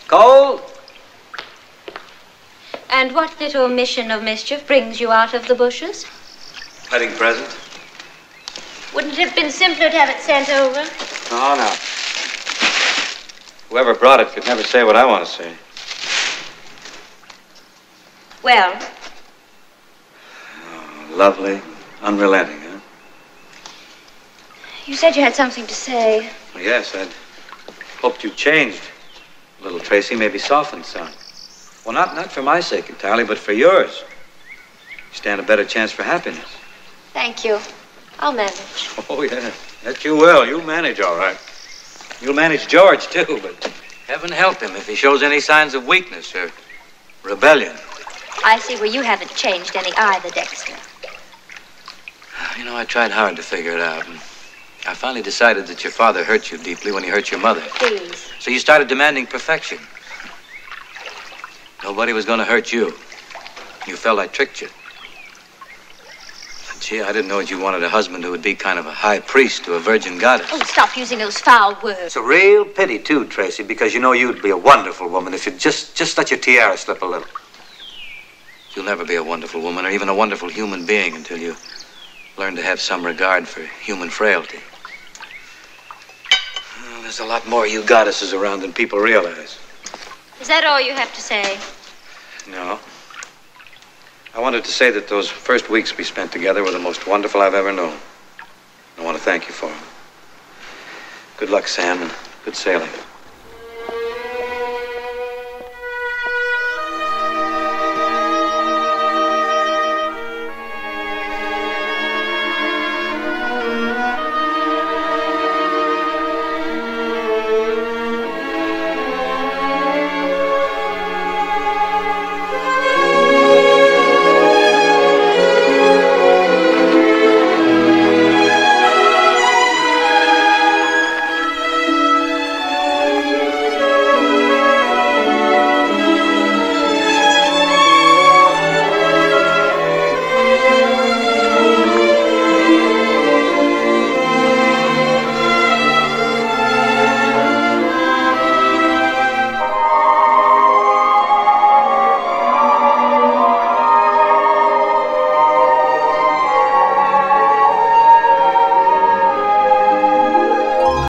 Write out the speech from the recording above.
Cold? And what little mission of mischief brings you out of the bushes? Wedding present. Wouldn't it have been simpler to have it sent over? No, no. Whoever brought it could never say what I want to say. Well? Oh, lovely, unrelenting, huh? You said you had something to say. Well, yes, I'd hoped you'd changed. Little Tracy, maybe softened some. Well, not for my sake entirely, but for yours. You stand a better chance for happiness. Thank you. I'll manage. Oh, yeah. That you will. You'll manage all right. You'll manage George, too, but heaven help him if he shows any signs of weakness or rebellion. I see where you haven't changed any either, Dexter. You know, I tried hard to figure it out. And I finally decided that your father hurt you deeply when he hurt your mother. Please. So you started demanding perfection. Nobody was going to hurt you. You felt I tricked you. Gee, I didn't know that you wanted a husband who would be kind of a high priest to a virgin goddess. Oh, stop using those foul words. It's a real pity, too, Tracy, because you know you'd be a wonderful woman if you'd just let your tiara slip a little. You'll never be a wonderful woman or even a wonderful human being until you learn to have some regard for human frailty. Well, there's a lot more you goddesses around than people realize. Is that all you have to say? No. I wanted to say that those first weeks we spent together were the most wonderful I've ever known. I want to thank you for them. Good luck, Sam, and good sailing.